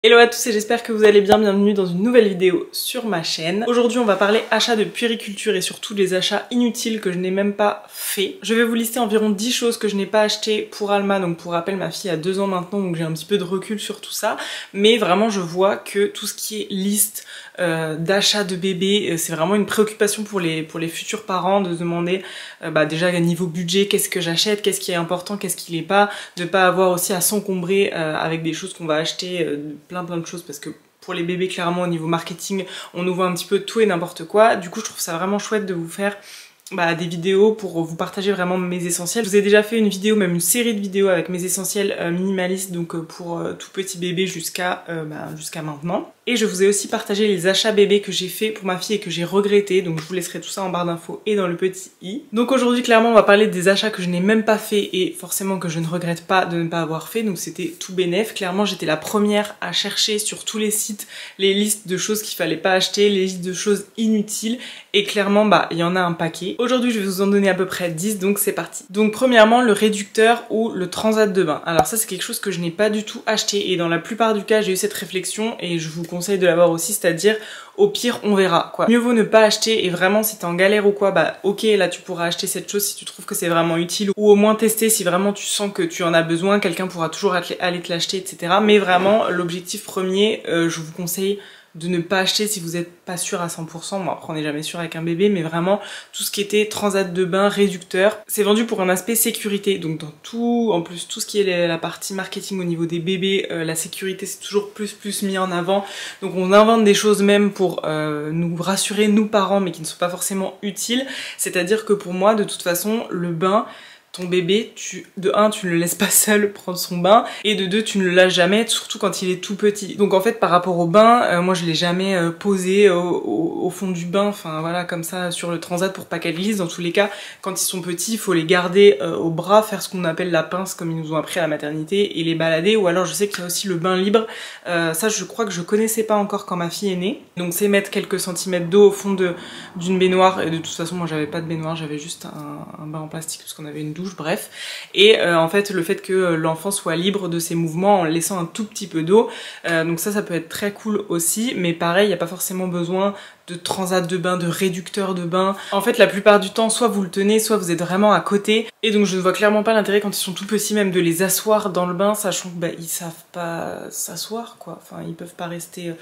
Hello à tous et j'espère que vous allez bien, bienvenue dans une nouvelle vidéo sur ma chaîne. Aujourd'hui on va parler achats de puériculture et surtout des achats inutiles que je n'ai même pas fait. Je vais vous lister environ 10 choses que je n'ai pas achetées pour Alma, donc pour rappel ma fille a 2 ans maintenant donc j'ai un petit peu de recul sur tout ça. Mais vraiment je vois que tout ce qui est liste d'achat de bébés, c'est vraiment une préoccupation pour les futurs parents de se demander déjà à niveau budget qu'est-ce que j'achète, qu'est-ce qui est important, qu'est-ce qui l'est pas, de pas avoir aussi à s'encombrer avec des choses qu'on va acheter plein de choses parce que pour les bébés clairement au niveau marketing on nous voit un petit peu tout et n'importe quoi. Du coup je trouve ça vraiment chouette de vous faire des vidéos pour vous partager vraiment mes essentiels. Je vous ai déjà fait une vidéo, même une série de vidéos avec mes essentiels minimalistes, donc pour tout petit bébé jusqu'à maintenant. Et je vous ai aussi partagé les achats bébés que j'ai fait pour ma fille et que j'ai regretté, donc je vous laisserai tout ça en barre d'infos et dans le petit i. Donc aujourd'hui clairement on va parler des achats que je n'ai même pas fait et forcément que je ne regrette pas de ne pas avoir fait, donc c'était tout bénef. Clairement j'étais la première à chercher sur tous les sites les listes de choses qu'il fallait pas acheter, les listes de choses inutiles, et clairement il y en a un paquet. Aujourd'hui je vais vous en donner à peu près 10, donc c'est parti. Donc premièrement le réducteur ou le transat de bain. Alors ça c'est quelque chose que je n'ai pas du tout acheté et dans la plupart du cas j'ai eu cette réflexion et je vous conseille de l'avoir aussi, c'est-à-dire au pire on verra quoi. Mieux vaut ne pas acheter, et vraiment si t'es en galère ou quoi, ok là tu pourras acheter cette chose si tu trouves que c'est vraiment utile, ou au moins tester si vraiment tu sens que tu en as besoin, quelqu'un pourra toujours aller te l'acheter etc. Mais vraiment l'objectif premier, je vous conseille de ne pas acheter si vous n'êtes pas sûr à 100%, bon après on n'est jamais sûr avec un bébé, mais vraiment tout ce qui était transat de bain, réducteur, c'est vendu pour un aspect sécurité, donc dans tout, en plus tout ce qui est la partie marketing au niveau des bébés, la sécurité c'est toujours plus mis en avant, donc on invente des choses même pour nous rassurer nous parents mais qui ne sont pas forcément utiles, c'est-à-dire que pour moi de toute façon le bain, ton bébé, de 1 tu ne le laisses pas seul prendre son bain, et de 2 tu ne le lâches jamais, surtout quand il est tout petit. Donc en fait par rapport au bain, moi je l'ai jamais posé au fond du bain, enfin voilà comme ça sur le transat pour pas qu'elle glisse. Dans tous les cas quand ils sont petits il faut les garder au bras, faire ce qu'on appelle la pince comme ils nous ont appris à la maternité, et les balader. Ou alors je sais qu'il y a aussi le bain libre, ça je crois que je connaissais pas encore quand ma fille est née, donc c'est mettre quelques centimètres d'eau au fond d'une baignoire, et de toute façon moi j'avais pas de baignoire, j'avais juste un bain en plastique parce qu'on avait une douche, bref. Et en fait le fait que l'enfant soit libre de ses mouvements en laissant un tout petit peu d'eau, donc ça peut être très cool aussi, mais pareil il n'y a pas forcément besoin de transat de bain, de réducteur de bain. En fait la plupart du temps soit vous le tenez, soit vous êtes vraiment à côté, et donc je ne vois clairement pas l'intérêt quand ils sont tout petits même de les asseoir dans le bain, sachant que ils savent pas s'asseoir quoi, enfin ils peuvent pas rester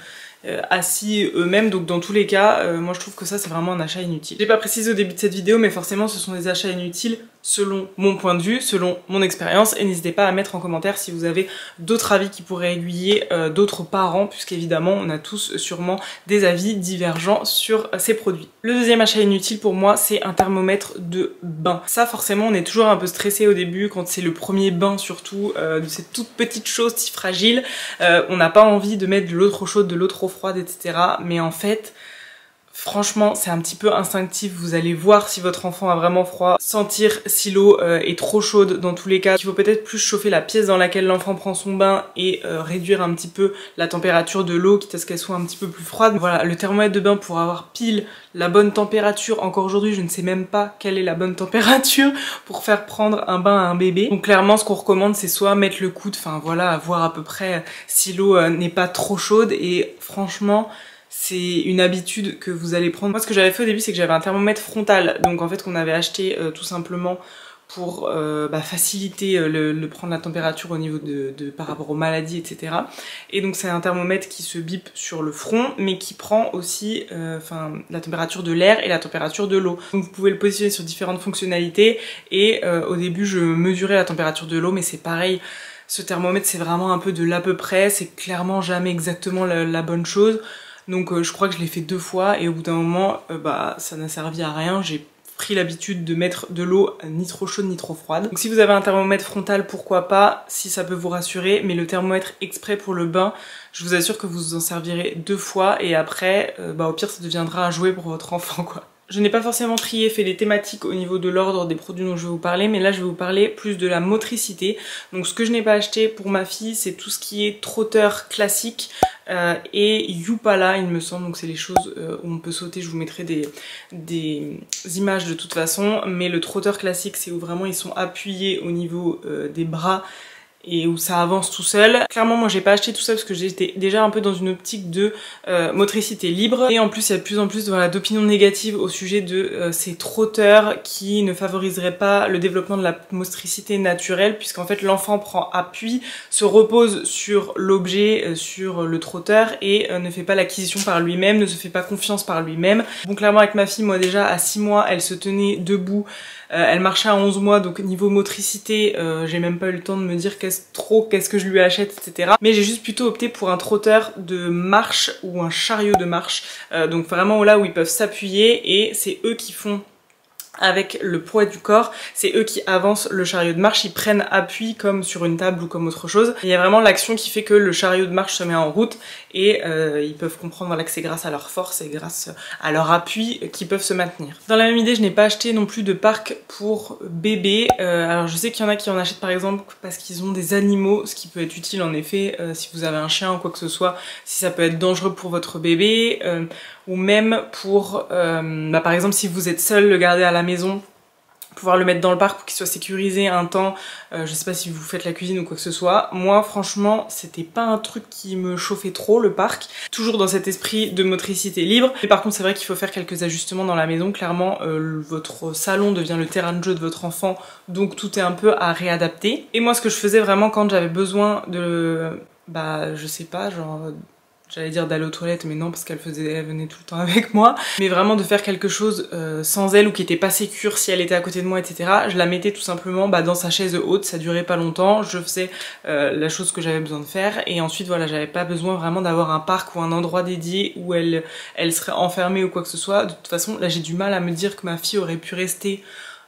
assis eux-mêmes, donc dans tous les cas moi je trouve que ça c'est vraiment un achat inutile. J'ai pas précisé au début de cette vidéo, mais forcément ce sont des achats inutiles selon mon point de vue, selon mon expérience, et n'hésitez pas à mettre en commentaire si vous avez d'autres avis qui pourraient aiguiller d'autres parents, puisqu'évidemment on a tous sûrement des avis divergents sur ces produits. Le deuxième achat inutile pour moi c'est un thermomètre de bain. Ça forcément on est toujours un peu stressé au début quand c'est le premier bain, surtout de ces toutes petites choses si fragiles, on n'a pas envie de mettre de l'eau trop chaude, de l'eau trop froide etc. Mais en fait franchement c'est un petit peu instinctif, vous allez voir si votre enfant a vraiment froid, sentir si l'eau est trop chaude. Dans tous les cas il faut peut-être plus chauffer la pièce dans laquelle l'enfant prend son bain et réduire un petit peu la température de l'eau, quitte à ce qu'elle soit un petit peu plus froide. Voilà, le thermomètre de bain pour avoir pile la bonne température. Encore aujourd'hui je ne sais même pas quelle est la bonne température pour faire prendre un bain à un bébé. Donc clairement ce qu'on recommande c'est soit mettre le coude, enfin voilà, voir à peu près si l'eau n'est pas trop chaude, et franchement c'est une habitude que vous allez prendre. Moi ce que j'avais fait au début c'est que j'avais un thermomètre frontal, donc en fait qu'on avait acheté tout simplement pour faciliter le prendre la température au niveau par rapport aux maladies etc. Et donc c'est un thermomètre qui se bip sur le front mais qui prend aussi la température de l'air et la température de l'eau. Donc vous pouvez le positionner sur différentes fonctionnalités, et au début je mesurais la température de l'eau, mais c'est pareil, ce thermomètre c'est vraiment un peu de l'à peu près, c'est clairement jamais exactement la bonne chose. Donc je crois que je l'ai fait 2 fois et au bout d'un moment ça n'a servi à rien. J'ai pris l'habitude de mettre de l'eau ni trop chaude ni trop froide. Donc si vous avez un thermomètre frontal pourquoi pas, si ça peut vous rassurer, mais le thermomètre exprès pour le bain, je vous assure que vous en servirez 2 fois et après au pire ça deviendra un jouet pour votre enfant quoi. Je n'ai pas forcément fait les thématiques au niveau de l'ordre des produits dont je vais vous parler, mais là je vais vous parler plus de la motricité. Donc ce que je n'ai pas acheté pour ma fille c'est tout ce qui est trotteur classique et Youpala il me semble, donc c'est les choses où on peut sauter, je vous mettrai des images de toute façon, mais le trotteur classique c'est où vraiment ils sont appuyés au niveau des bras et où ça avance tout seul. Clairement moi j'ai pas acheté tout ça parce que j'étais déjà un peu dans une optique de motricité libre, et en plus il y a de plus en plus voilà, d'opinions négatives au sujet de ces trotteurs qui ne favoriseraient pas le développement de la motricité naturelle, puisqu'en fait l'enfant prend appui, se repose sur l'objet, sur le trotteur, et ne fait pas l'acquisition par lui-même, ne se fait pas confiance par lui-même. Bon clairement avec ma fille, moi déjà à 6 mois elle se tenait debout, elle marchait à 11 mois, donc niveau motricité, j'ai même pas eu le temps de me dire qu'est-ce que je lui achète, etc. Mais j'ai juste plutôt opté pour un trotteur de marche ou un chariot de marche, donc vraiment là où ils peuvent s'appuyer, et c'est eux qui font avec le poids du corps, c'est eux qui avancent le chariot de marche, ils prennent appui comme sur une table ou comme autre chose. Il y a vraiment l'action qui fait que le chariot de marche se met en route, et ils peuvent comprendre voilà, que c'est grâce à leur force et grâce à leur appui qu'ils peuvent se maintenir. Dans la même idée, je n'ai pas acheté non plus de parc pour bébés. Alors je sais qu'il y en a qui en achètent par exemple parce qu'ils ont des animaux, ce qui peut être utile en effet si vous avez un chien ou quoi que ce soit, si ça peut être dangereux pour votre bébé, ou même pour, par exemple si vous êtes seul, le garder à la maison, pouvoir le mettre dans le parc pour qu'il soit sécurisé un temps, je sais pas si vous faites la cuisine ou quoi que ce soit. Moi franchement c'était pas un truc qui me chauffait trop, le parc, toujours dans cet esprit de motricité libre. Mais par contre c'est vrai qu'il faut faire quelques ajustements dans la maison, clairement votre salon devient le terrain de jeu de votre enfant, donc tout est un peu à réadapter. Et moi ce que je faisais vraiment quand j'avais besoin de, je sais pas, genre j'allais dire d'aller aux toilettes, mais non, parce elle venait tout le temps avec moi. Mais vraiment de faire quelque chose sans elle, ou qui était pas sécure si elle était à côté de moi, etc. Je la mettais tout simplement dans sa chaise haute, ça durait pas longtemps, je faisais la chose que j'avais besoin de faire, et ensuite voilà, j'avais pas besoin vraiment d'avoir un parc ou un endroit dédié où elle serait enfermée ou quoi que ce soit. De toute façon, là j'ai du mal à me dire que ma fille aurait pu rester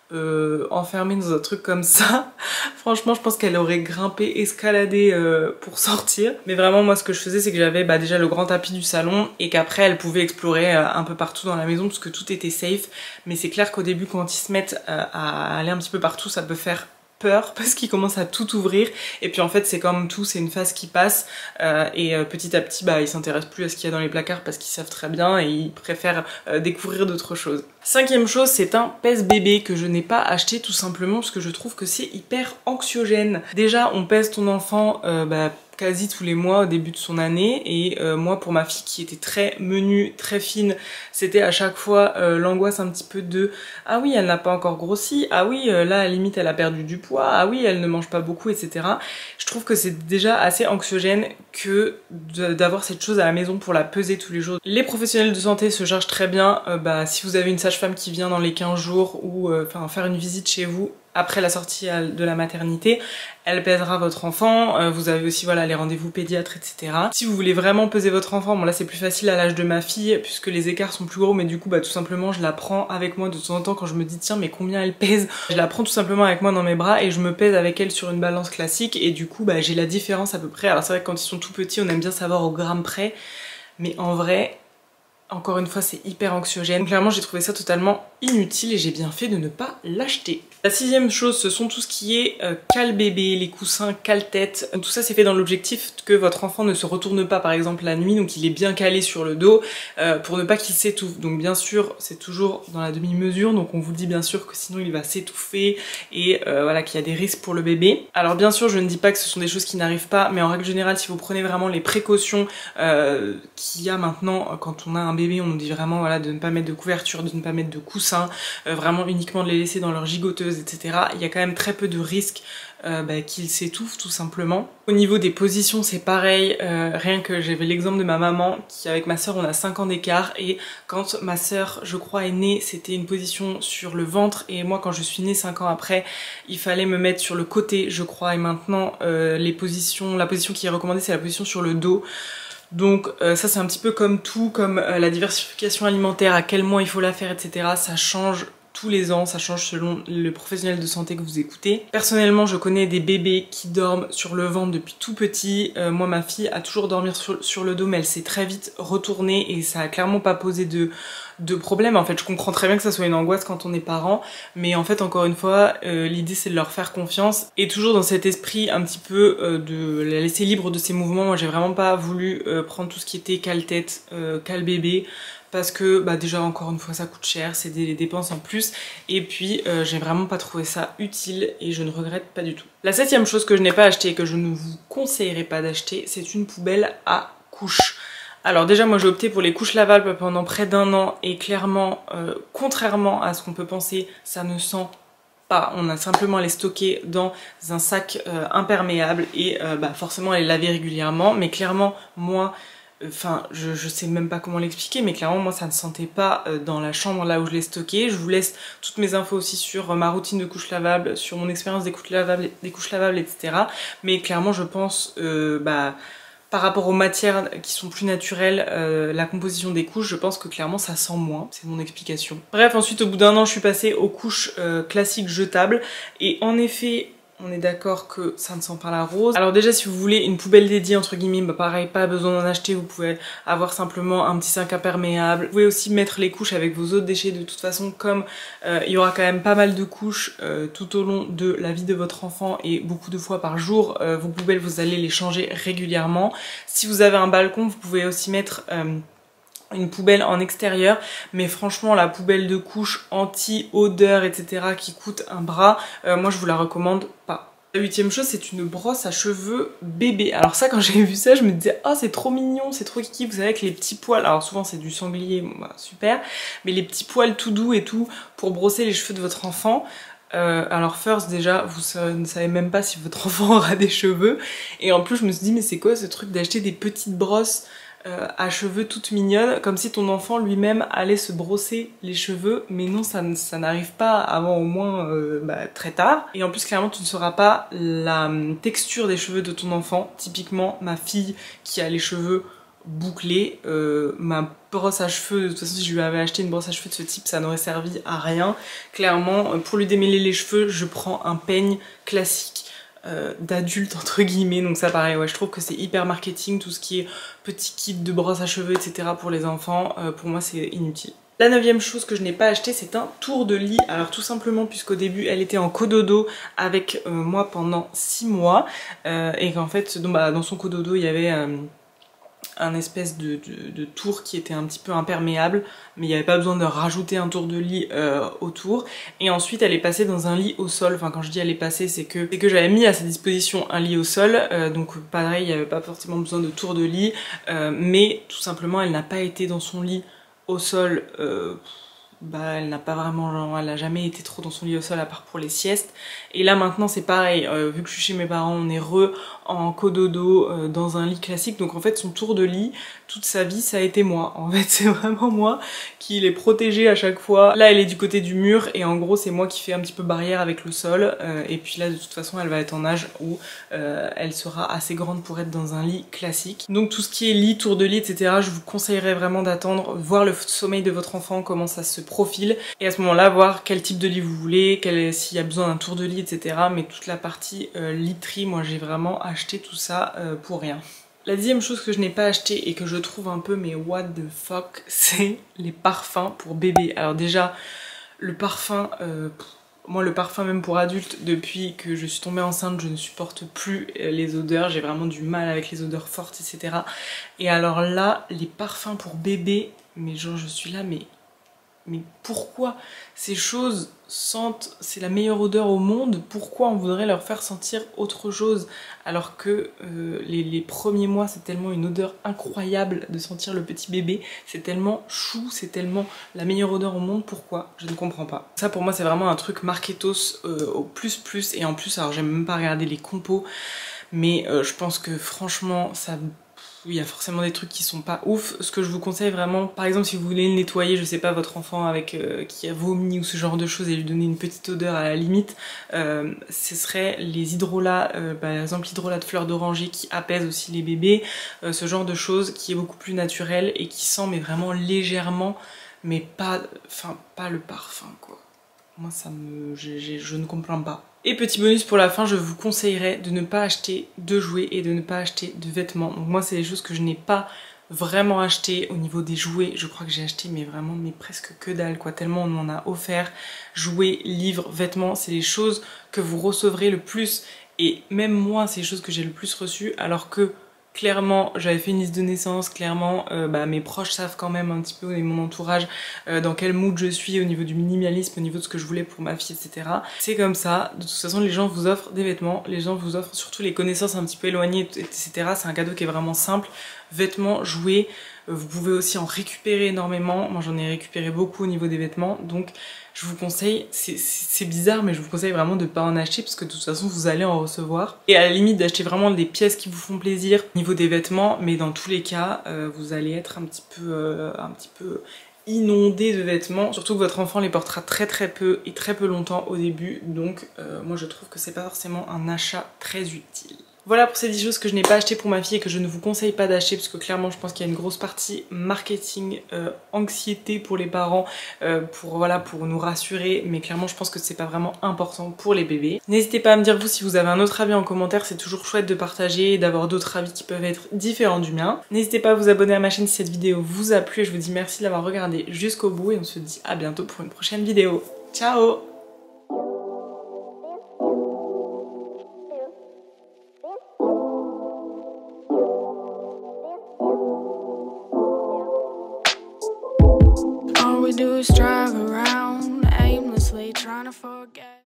enfermée dans un truc comme ça. Franchement je pense qu'elle aurait grimpé, escaladé pour sortir. Mais vraiment moi ce que je faisais c'est que j'avais déjà le grand tapis du salon, et qu'après elle pouvait explorer un peu partout dans la maison parce que tout était safe. Mais c'est clair qu'au début quand ils se mettent à aller un petit peu partout, ça peut faire peur parce qu'ils commencent à tout ouvrir, et puis en fait c'est comme tout, c'est une phase qui passe, et petit à petit ils s'intéressent plus à ce qu'il y a dans les placards parce qu'ils savent très bien et ils préfèrent découvrir d'autres choses. Cinquième chose, c'est un pèse-bébé que je n'ai pas acheté tout simplement parce que je trouve que c'est hyper anxiogène. Déjà on pèse ton enfant quasi tous les mois au début de son année, et moi pour ma fille qui était très menue, très fine, c'était à chaque fois l'angoisse un petit peu de ah oui elle n'a pas encore grossi, ah oui là à la limite elle a perdu du poids, ah oui elle ne mange pas beaucoup, etc. Je trouve que c'est déjà assez anxiogène que d'avoir cette chose à la maison pour la peser tous les jours. Les professionnels de santé se chargent très bien, si vous avez une sage-femme qui vient dans les 15 jours ou faire une visite chez vous après la sortie de la maternité, elle pèsera votre enfant. Vous avez aussi voilà les rendez-vous pédiatres, etc. Si vous voulez vraiment peser votre enfant, bon là c'est plus facile à l'âge de ma fille puisque les écarts sont plus gros, mais du coup tout simplement je la prends avec moi de temps en temps quand je me dis tiens mais combien elle pèse, je la prends tout simplement avec moi dans mes bras et je me pèse avec elle sur une balance classique, et du coup j'ai la différence à peu près. Alors c'est vrai que quand ils sont tout petits on aime bien savoir au gramme près, mais en vrai encore une fois c'est hyper anxiogène. Donc, clairement j'ai trouvé ça totalement inutile et j'ai bien fait de ne pas l'acheter. La sixième chose, ce sont tout ce qui est cale-bébé, les coussins cale-tête. Tout ça c'est fait dans l'objectif que votre enfant ne se retourne pas par exemple la nuit, donc il est bien calé sur le dos pour ne pas qu'il s'étouffe. Donc bien sûr c'est toujours dans la demi-mesure, donc on vous dit bien sûr que sinon il va s'étouffer et voilà qu'il y a des risques pour le bébé. Alors bien sûr je ne dis pas que ce sont des choses qui n'arrivent pas, mais en règle générale si vous prenez vraiment les précautions qu'il y a maintenant quand on a un bébé, on nous dit vraiment voilà de ne pas mettre de couverture, de ne pas mettre de coussin, vraiment uniquement de les laisser dans leur gigoteuse, etc. Il y a quand même très peu de risques qu'ils s'étouffent tout simplement. Au niveau des positions c'est pareil, rien que j'avais l'exemple de ma maman qui avec ma soeur on a 5 ans d'écart, et quand ma soeur je crois est née c'était une position sur le ventre, et moi quand je suis née 5 ans après il fallait me mettre sur le côté je crois, et maintenant la position qui est recommandée c'est la position sur le dos. Donc ça c'est un petit peu comme tout, comme la diversification alimentaire, à quel mois il faut la faire, etc. Ça change tous les ans, ça change selon le professionnel de santé que vous écoutez. Personnellement je connais des bébés qui dorment sur le ventre depuis tout petit. Moi ma fille a toujours dormi sur le dos, mais elle s'est très vite retournée et ça a clairement pas posé de problème. En fait je comprends très bien que ça soit une angoisse quand on est parent, mais en fait encore une fois l'idée c'est de leur faire confiance, et toujours dans cet esprit un petit peu de la laisser libre de ses mouvements. Moi j'ai vraiment pas voulu prendre tout ce qui était cale-tête, cale-bébé, parce que bah déjà encore une fois ça coûte cher, c'est des dépenses en plus, et puis j'ai vraiment pas trouvé ça utile et je ne regrette pas du tout. La 7e chose que je n'ai pas acheté et que je ne vous conseillerais pas d'acheter, c'est une poubelle à couches. Alors déjà moi j'ai opté pour les couches lavables pendant près d'1 an et clairement, contrairement à ce qu'on peut penser, ça ne sent pas. On a simplement à les stocker dans un sac imperméable et bah, forcément à les laver régulièrement, mais clairement moi, enfin je sais même pas comment l'expliquer, mais clairement moi ça ne sentait pas dans la chambre là où je l'ai stocké. Je vous laisse toutes mes infos aussi sur ma routine de couches lavables, sur mon expérience des couches lavables, etc. Mais clairement je pense bah par rapport aux matières qui sont plus naturelles, la composition des couches, je pense que clairement ça sent moins, c'est mon explication. Bref, ensuite au bout d'1 an, je suis passée aux couches classiques jetables, et en effet, on est d'accord que ça ne sent pas la rose. Alors déjà, si vous voulez une poubelle dédiée, entre guillemets, bah pareil, pas besoin d'en acheter, vous pouvez avoir simplement un petit sac imperméable. Vous pouvez aussi mettre les couches avec vos autres déchets, de toute façon, comme il y aura quand même pas mal de couches tout au long de la vie de votre enfant et beaucoup de fois par jour, vos poubelles, vous allez les changer régulièrement. Si vous avez un balcon, vous pouvez aussi mettre une poubelle en extérieur, mais franchement la poubelle de couche anti-odeur etc. qui coûte un bras, moi je vous la recommande pas. La 8e chose, c'est une brosse à cheveux bébé. Alors ça, quand j'ai vu ça, je me disais oh c'est trop mignon, c'est trop kiki, vous savez, avec les petits poils, alors souvent c'est du sanglier, bon, bah, super, mais les petits poils tout doux et tout pour brosser les cheveux de votre enfant. Alors first déjà, vous ne savez même pas si votre enfant aura des cheveux, et en plus je me suis dit mais c'est quoi ce truc d'acheter des petites brosses à cheveux toutes mignonnes, comme si ton enfant lui-même allait se brosser les cheveux, mais non, ça n'arrive pas avant au moins bah, très tard. Et en plus clairement tu ne sauras pas la texture des cheveux de ton enfant. Typiquement ma fille qui a les cheveux bouclés, ma brosse à cheveux, de toute façon si je lui avais acheté une brosse à cheveux de ce type ça n'aurait servi à rien. Clairement pour lui démêler les cheveux je prends un peigne classique d'adulte entre guillemets, donc ça pareil, ouais, je trouve que c'est hyper marketing, tout ce qui est petit kit de brosse à cheveux etc. pour les enfants, pour moi c'est inutile. La 9e chose que je n'ai pas acheté, c'est un tour de lit. Alors tout simplement puisqu'au début elle était en cododo avec moi pendant 6 mois et qu'en fait dans son cododo il y avait un espèce de tour qui était un petit peu imperméable, mais il n'y avait pas besoin de rajouter un tour de lit autour. Et ensuite elle est passée dans un lit au sol. Enfin quand je dis elle est passée, c'est que j'avais mis à sa disposition un lit au sol, donc pareil, il n'y avait pas forcément besoin de tour de lit, mais tout simplement elle n'a pas été dans son lit au sol, bah elle n'a pas vraiment, elle a jamais été trop dans son lit au sol à part pour les siestes. Et là maintenant c'est pareil, vu que je suis chez mes parents, on est en cododo dans un lit classique, donc en fait son tour de lit toute sa vie ça a été moi. En fait c'est vraiment moi qui l'ai protégée à chaque fois. Là elle est du côté du mur et en gros c'est moi qui fais un petit peu barrière avec le sol, et puis là de toute façon elle va être en âge où elle sera assez grande pour être dans un lit classique. Donc tout ce qui est lit, tour de lit etc, je vous conseillerais vraiment d'attendre, voir le sommeil de votre enfant, comment ça se profile, et à ce moment là voir quel type de lit vous voulez, s'il y a besoin d'un tour de lit etc. Mais toute la partie literie, moi j'ai vraiment acheté tout ça pour rien. La 10e chose que je n'ai pas acheté et que je trouve un peu mais what the fuck, c'est les parfums pour bébé. Alors déjà le parfum, moi le parfum même pour adulte, depuis que je suis tombée enceinte je ne supporte plus les odeurs, j'ai vraiment du mal avec les odeurs fortes etc. Et alors là les parfums pour bébé, mais genre je suis là mais pourquoi ces choses sentent, c'est la meilleure odeur au monde, pourquoi on voudrait leur faire sentir autre chose alors que les premiers mois c'est tellement une odeur incroyable de sentir le petit bébé, c'est tellement chou, c'est tellement la meilleure odeur au monde, pourquoi? Je ne comprends pas. Ça pour moi c'est vraiment un truc marketos au plus, et en plus alors j'aime même pas regarder les compos, mais je pense que franchement ça... Oui, il y a forcément des trucs qui sont pas ouf. Ce que je vous conseille vraiment, par exemple si vous voulez le nettoyer, je sais pas, votre enfant avec qui a vomi ou ce genre de choses et lui donner une petite odeur à la limite, ce serait les hydrolats, par exemple l'hydrolat de fleurs d'oranger qui apaise aussi les bébés, ce genre de choses qui est beaucoup plus naturel et qui sent mais vraiment légèrement, mais pas, enfin pas le parfum quoi. Moi ça me... je ne comprends pas. Et petit bonus pour la fin, je vous conseillerais de ne pas acheter de jouets et de ne pas acheter de vêtements. Donc moi c'est des choses que je n'ai pas vraiment acheté. Au niveau des jouets, je crois que j'ai acheté mais vraiment mais presque que dalle quoi, tellement on m'en a offert. Jouets, livres, vêtements, c'est les choses que vous recevrez le plus, et même moi c'est les choses que j'ai le plus reçues, alors que Clairement, j'avais fait une liste de naissance, clairement, mes proches savent quand même un petit peu, et mon entourage, dans quel mood je suis au niveau du minimalisme, au niveau de ce que je voulais pour ma fille, etc. C'est comme ça, de toute façon les gens vous offrent des vêtements, les gens vous offrent surtout les connaissances un petit peu éloignées, etc. C'est un cadeau qui est vraiment simple, vêtements, jouets, vous pouvez aussi en récupérer énormément, moi j'en ai récupéré beaucoup au niveau des vêtements, donc je vous conseille, c'est bizarre mais je vous conseille vraiment de pas en acheter parce que de toute façon vous allez en recevoir. Et à la limite d'acheter vraiment des pièces qui vous font plaisir au niveau des vêtements, mais dans tous les cas vous allez être un petit peu inondé de vêtements, surtout que votre enfant les portera très peu et très peu longtemps au début, donc moi je trouve que c'est pas forcément un achat très utile. Voilà pour ces 10 choses que je n'ai pas achetées pour ma fille et que je ne vous conseille pas d'acheter parce que clairement je pense qu'il y a une grosse partie marketing, anxiété pour les parents, pour nous rassurer, mais clairement je pense que c'est pas vraiment important pour les bébés. N'hésitez pas à me dire vous si vous avez un autre avis en commentaire, c'est toujours chouette de partager et d'avoir d'autres avis qui peuvent être différents du mien. N'hésitez pas à vous abonner à ma chaîne si cette vidéo vous a plu et je vous dis merci de l'avoir regardée jusqu'au bout et on se dit à bientôt pour une prochaine vidéo. Ciao! All we do is drive around aimlessly trying to forget.